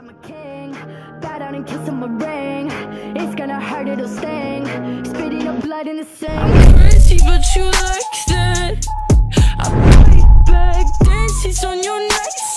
I'm a king, bow down and kiss on my ring. It's gonna hurt, it'll sting. Spitting up blood in the sink. I'm crazy, but you like that. I bite back, dances on your neck.